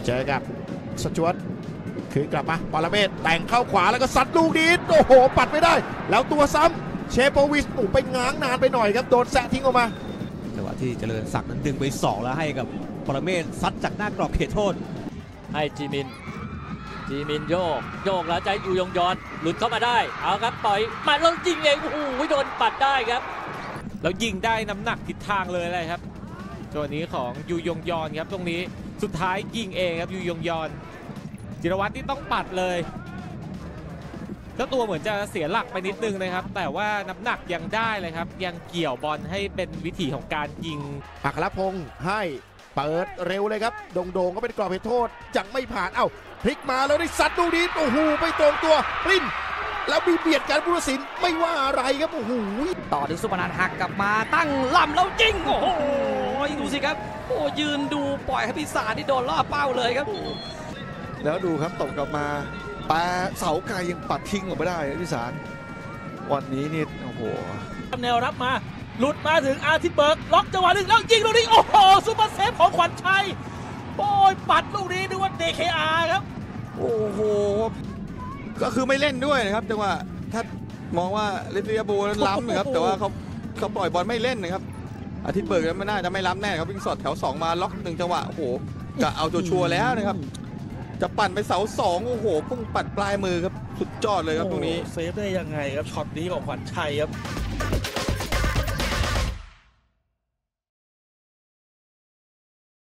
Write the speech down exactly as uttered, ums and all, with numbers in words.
เจอกับสจวตคืนกลับมาปรเมศแต่งเข้าขวาแล้วก็ซัดลูกนี้โอ้โหปัดไม่ได้แล้วตัวซ้ำเชโปวิชโอ้ไปง้างนานไปหน่อยครับโดนแซะทิ้งออกมาจังหวะที่เจริญศักดิ์นั้นดึงไปสองแล้วให้กับปรเมศซัดจากหน้ากรอบเขตโทษให้จีมินจีมินโยกโยกแล้วใจอยู่ยงยอนหลุดเข้ามาได้เอาครับปล่อยมาแล้วยิงเองโอ้โหโดนปัดได้ครับแล้วยิงได้น้ำหนักทิศทางเลยเลยครับตัวนี้ของยูยงยอนครับตรงนี้สุดท้ายยิงเองครับยูยงยอนจิรวัตรที่ต้องปัดเลยเจ้าตัวเหมือนจะเสียหลักไปนิดนึงนะครับแต่ว่าน้ำหนักยังได้เลยครับยังเกี่ยวบอลให้เป็นวิถีของการยิงอัครพงษ์ให้เปิดเร็วเลยครับโด่งๆก็เป็นกรอบเขตโทษยังไม่ผ่านเอ้าพลิกมาแล้วได้ซัดลูกนี้โอ้โหไปตรงตัวปลิ้นแล้วมีเบียดกันผู้ตัดสินไม่ว่าอะไรครับโอ้โหต่อถึงสุพนันหักกลับมาตั้งลำแล้วยิงโอ้โหดูสิครับโอ้ยืนดูปล่อยให้พิศาจที่โดนล่อเป้าเลยครับแล้วดูครับตบกลับมาปลาเสาไกลยังปัดทิ้งออกไม่ได้พิศาจวันนี้นี่โอ้โหแนวรับมาหลุดมาถึงอาทิตย์เบิร์กล็อกจังหวะนึงแล้วยิงลูกนี้โอ้โหซุปเปอร์เซฟของขวัญชัยโอ้ยปัดลูกนี้ดูว่า ดี เค อาร์ ครับโอ้โหก็คือไม่เล่นด้วยนะครับจังหวะถ้ามองว่าลิเซียโบนั้นล้ำนะครับแต่ว่าเขาเขาปล่อยบอลไม่เล่นนะครับอาทิตย์เบิร์กนั้นไม่น่าจะไม่ล้ำแน่ครับวิ่งสอดแถวสองมาล็อกหนึ่งจังหวะโอ้โหจะเอาตัวชัวร์แล้วนะครับจะปั่นไปเสาสองโอ้โหพุ่งปัดปลายมือครับสุดยอดเลยครับตรงนี้เซฟได้ยังไงครับช็อตนี้ของขวัญชัยครับ